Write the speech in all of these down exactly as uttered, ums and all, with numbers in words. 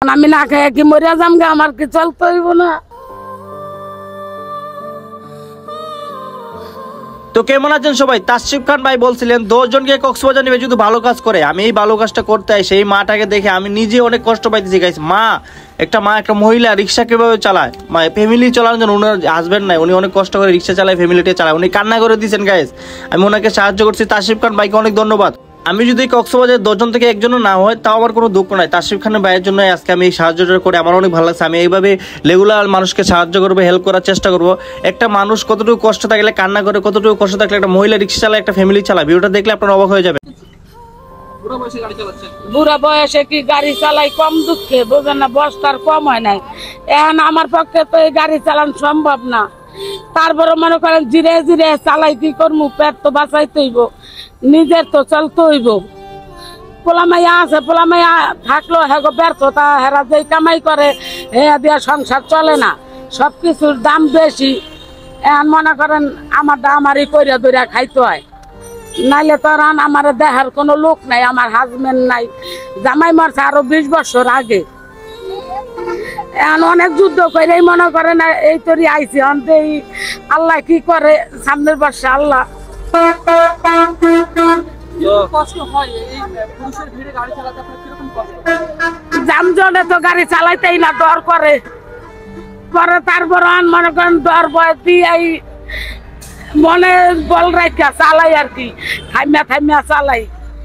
আমি না খেয়ে কি মরিয়া যাম গে, আমার কি চলতে হইব না? তো কেমন আছেন সবাই? তাসরিফ খান ভাই বলছিলেন দশ জনকে কক্সবাজার নেবে যদি ভালো কাজ করে। আমি এই ভালো কাজটা করতে আই, সেই মাটাকে দেখে আমি নিজে অনেক কষ্ট পাইতেছি গাইস। মা একটা মা একটা মহিলা রিক্সা কিভাবে চালায়, মা ফ্যামিলি চালানোর জন্য ওনার হাজবেন্ড নাই, উনি অনেক কষ্ট করে রিক্সা চালায়, ফ্যামিলিটা চালায়, উনি কান্না করে দিয়েছেন গাইস। আমি ওনাকে সাহায্য করছি। তাসরিফ খান ভাইকে অনেক ধন্যবাদ। আমি যদি কক্সবাজার দশজন থেকে একজনও না হয় তাও আমার কোনো দুঃখ নাই, তাসরিফ খানের ভাইয়ের জন্য আজকে আমি এই সাহায্যটা করে আমার অনেক ভালো লাগছে। আমি এইভাবে রেগুলার মানুষকে সাহায্য করবো, হেল্প করার চেষ্টা করবো। একটা মানুষ কতটুকু কষ্ট থাকলে কান্না করে, কতটুকু কষ্ট থাকলে একটা মহিলা রিক্সা চালায়, একটা ফ্যামিলি চালায়, ভিডিওটা দেখলে আপনারা অবাক হয়ে যাবে। বুড়া বয়সে কি গাড়ি চালাই কম দুঃখে, বোঝেন না? বয়সটার কম হয় নাই, এখন আমার পক্ষে তো এই গাড়ি চালানো সম্ভব না। তারপরে মনে করেন জিরে জিরে চালাই, কি করবো? পেট তো বাঁচাইতে হইব, নিজের তো চলতে হইব। পোলা মাইয়া আছে, পোলা মাইয়া থাকলো হেগো ব্যর্থতা, হেরা যেই কামাই করে হেয়া দিয়া সংসার চলে না, সবকিছুর দাম বেশি। এখন মনে করেন আমার আমারই কইরা দইরা খাইতে হয়, নাইলে তো আর আমার দেখার কোনো লোক নাই, আমার হাজবেন্ড নাই। জামাই মারছে আরো বিশ বছর আগে। এখন অনেক যুদ্ধ করে মনে করেন এই তরি আইসি, অন্তেই আল্লাহ কি করে সামনের বর্ষে আল্লাহ। জামজনে তো গাড়ি চালাইতেই না, ডর করে। পরে তারপর মনে করেন ডর ভয় দিয়ে মনে বল রাখা চালাই আর কি, থাইমিয়া থাইমিয়া চালাই।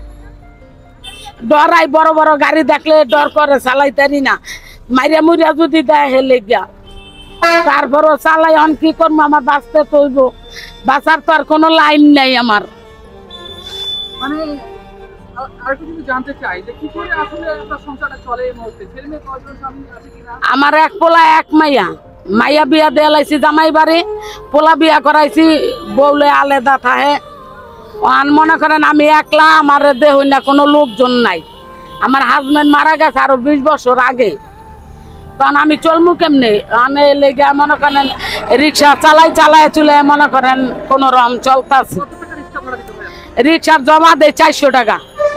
ডরাই, বড় বড় গাড়ি দেখলে ডর করে, চালাইতারি না। মাইরিয়া মুরিয়া যদি দেয় হেলে গিয়া, তারপরও চালাই। অন কি করবো, আমার বাঁচতে তো হইব, বাঁচার তো আর কোনো লাইন নাই আমার। মানে আরেকটু যদি জানতে চাই যে কি করে আসলে আপনার সংসারটা চলে এই মুহূর্তে? ছেলে মেয়ে কয়জন, স্বামী আছে কিনা? আমার এক পোলা এক মাইয়া। মাইয়া বিয়া দিয়ে লাইছি জামাই বাড়ি, পোলা বিয়া করাইছি বউলে আলাদা থাহে। আন মনে করেন আমি একলা, আমার দেহ না কোনো লোকজন নাই। আমার হাজবেন্ড মারা গেছে আরো বিশ বছর আগে, তখন আমি চলমু কেমনে? আমি লেগে মনে করেন রিক্সা চালাই চালাই চলে মনে করেন কোন রকম চলতেছে। রিক্সার জমা দেয় চারশো টাকা।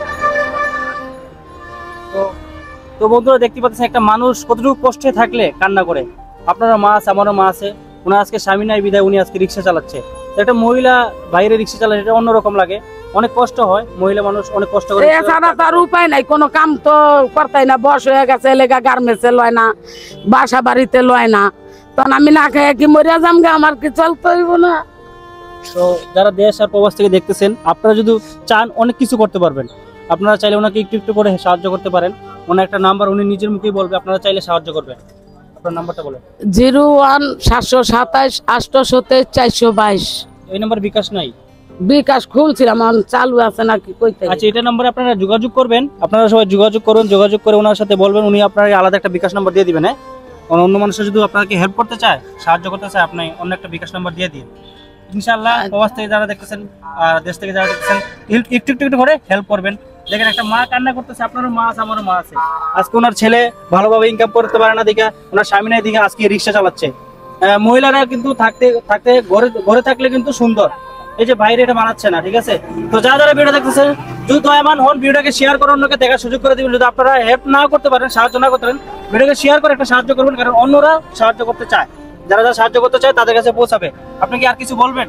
তো বন্ধুরা দেখতে পাচ্ছেন একটা মানুষ কতটুকু কষ্টে থাকলে কান্না করে। আপনারা মা আছে, আমারও মা আছে, উনার আজকে স্বামী নাই বিদায় উনি আজকে রিক্সা চালাচ্ছে। একটা মহিলা বাইরে রিক্সা চালায়, এটা অন্যরকম লাগে, অনেক কষ্ট হয়। মহিলা মানুষ অনেক কষ্ট করে, এছাড়া তার উপায় নাই, কোনো কাম তো করতেই না। বয়স হয়ে গেছে, এলাকা গার্মেন্টসে লয় না, বাসা বাড়িতে লয় না, তখন আমি না খেয়ে কি মরিয়া যাম গে, আমার কি চলতে হইব না? তো যারা দেশ আর প্রবাস থেকে দেখতেছেন, আপনারা যদি চান অনেক কিছু করতে পারবেন। আপনারা চাইলে ওনাকে একটু একটু করে সাহায্য করতে পারেন। ওনার একটা নাম্বার উনি নিজের মুখেই বলবে, আপনারা চাইলে সাহায্য করবেন। আপনার নাম্বারটা বলেন। জিরো ওয়ান সাতশো সাতাইশ আটশো তেইশ চারশো বাইশ। এই নাম্বার বিকাশ নাই? বিকাশ খুলছিলাম, চালু আছে নাকি কইতে। আচ্ছা, এটা নাম্বারে আপনারা যোগাযোগ করবেন। আপনারা সবাই যোগাযোগ করুন, যোগাযোগ করে ওনার সাথে বলবেন, উনি আপনার আলাদা একটা বিকাশ নাম্বার দিয়ে দিবেন। হ্যাঁ, অন্য মানুষের যদি আপনাকে হেল্প করতে চায়, সাহায্য করতে চায়, আপনি অন্য একটা বিকাশ নাম্বার দিয়ে দিন। ইনশাআল্লাহ প্রবাস থেকে যারা দেখতেছেন আর দেশ থেকে যারা দেখতেছেন একটু একটু একটু করে হেল্প করবেন। দেখেন একটা মা কান্না করতেছে, আপনারও মা আছে, আমারও মা আছে। আজকে ওনার ছেলে ভালোভাবে ইনকাম করতে পারে না দেখে, ওনার স্বামী নাই দেখে আজকে রিক্সা চালাচ্ছে। মহিলারা কিন্তু থাকতে থাকতে ঘরে ঘরে থাকলে কিন্তু সুন্দর, এই যে বাইরে এটা বানাচ্ছে না। ঠিক আছে, তো যারা যারা ভিডিও দেখতেছেন যদি দয়ামান হন ভিডিওটাকে শেয়ার করে অন্যকে দেখার সুযোগ করে দিবেন। যদি আপনারা হেল্প না করতে পারেন, সাহায্য না করতে পারেন, ভিডিওকে শেয়ার করে একটা সাহায্য করবেন, কারণ অন্যরা সাহায্য করতে চায়। যারা যারা সাহায্য করতে চায় তাদের কাছে পৌঁছাবে। আপনি কি আর কিছু বলবেন?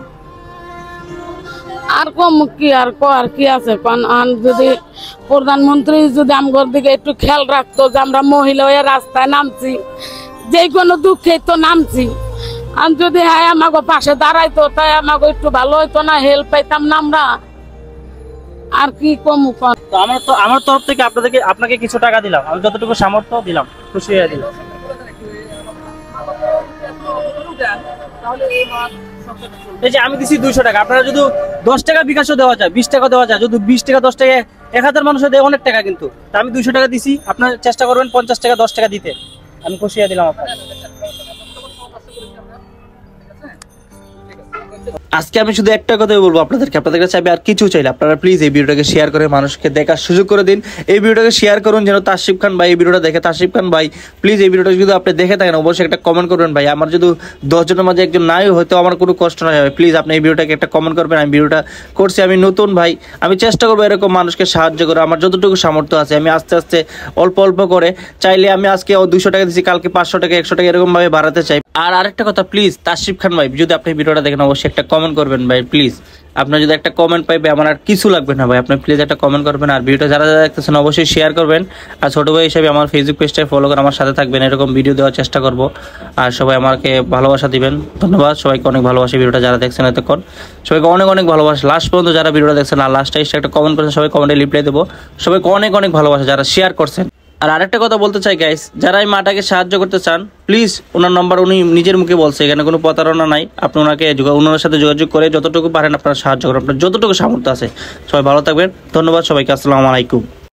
আর কম কি আর আর কি আছে, কারণ যদি প্রধানমন্ত্রী যদি আমগর দিকে একটু খেয়াল রাখতো, যে আমরা মহিলা হয়ে রাস্তায় নামছি, যে কোনো দুঃখে তো নামছি, আর যদি হ্যাঁ আমাকে পাশে দাঁড়াইতো তাই আমাকে একটু ভালো হইতো না, হেল্প পাইতাম না আমরা। আর কি কম? আমার তো আমার তরফ থেকে আপনাদেরকে আপনাকে কিছু টাকা দিলাম, আমি যতটুকু সামর্থ্য দিলাম, খুশি হয়ে দিলাম। এই যে আমি দিচ্ছি দুইশো টাকা, আপনারা যদি দশ টাকা বিকাশও দেওয়া যায়, বিশ টাকা দেওয়া যায়, যদি বিশ টাকা দশ টাকা এক হাজার মানুষের দেয় অনেক টাকা, কিন্তু আমি দুইশো টাকা দিছি, আপনার চেষ্টা করবেন পঞ্চাশ টাকা দশ টাকা দিতে, আমি খুশি হয়ে দিলাম আপনার। আজকে আমি শুধু একটা কথাই বলবো আপনাদেরকে, আপনাদের কাছে আমি আর কিছু চাইলে আপনারা প্লিজ এই ভিডিওটাকে শেয়ার করে মানুষকে দেখার সুযোগ করে দিন। এই ভিডিওটাকে শেয়ার করুন যেন তাসিফ খান ভাই এই ভিডিওটা দেখে। তাসিফ খান ভাই প্লিজ এই ভিডিওটা যদি আপনি দেখে থাকেন অবশ্যই একটা কমেন্ট করবেন ভাই। আমার যদি দশজনের মাঝে একজন নাই হয়তো আমার কোনো কষ্ট নয় ভাই, প্লিজ আপনি এই ভিডিওটাকে একটা কমেন্ট করবেন। আমি ভিডিওটা করছি, আমি নতুন ভাই, আমি চেষ্টা করবো এরকম মানুষকে সাহায্য করে আমার যতটুকু সামর্থ্য আছে। আমি আস্তে আস্তে অল্প অল্প করে চাইলে আমি আজকে দুশো টাকা দিচ্ছি, কালকে পাঁচশো টাকা একশো টাকা এরকম ভাবে বাড়াতে চাই। আর আরেকটা কথা, প্লিজ তাসিফ খান ভাই যদি আপনি ভিডিওটা দেখেন অবশ্যই একটা কমেন্ট করবেন ভাই প্লিজ। আপনার যদি একটা কমেন্ট পাইবে আমার আর কিছু লাগবে না ভাই, আপনি প্লিজ একটা কমেন্ট করবেন। আর ভিডিওটা যারা যারা দেখতেছেন অবশ্যই শেয়ার করবেন। আর ছোটো ভাই হিসেবে আমার ফেসবুক পেজটায় ফলো করে আমার সাথে থাকবেন, এরকম ভিডিও দেওয়ার চেষ্টা করব। আর সবাই আমাকে ভালোবাসা দিবেন। ধন্যবাদ সবাইকে, অনেক ভালোবাসি ভিডিওটা যারা দেখছেন এতক্ষণ, সবাইকে অনেক অনেক ভালোবাসা। লাস্ট পর্যন্ত যারা ভিডিওটা দেখছেন আর লাস্টে এসে একটা কমেন্ট করেছেন সবাই কমেন্টে রিপ্লাই দেবো। সবাইকে অনেক অনেক ভালোবাসা যারা শেয়ার করছেন। আর আরেকটা কথা বলতে চাই গাইস, যারা এই মাটাকে সাহায্য করতে চান প্লিজ ওনার নাম্বার উনি নিজের মুখে বলছে, এখানে কোনো প্রতারণা নাই। আপনি ওনাকে ওনার সাথে যোগাযোগ করে যতটুকু পারেন আপনারা সাহায্য করেন, আপনার যতটুকু সামর্থ্য আছে। সবাই ভালো থাকবেন, ধন্যবাদ সবাইকে, আসসালামু আলাইকুম।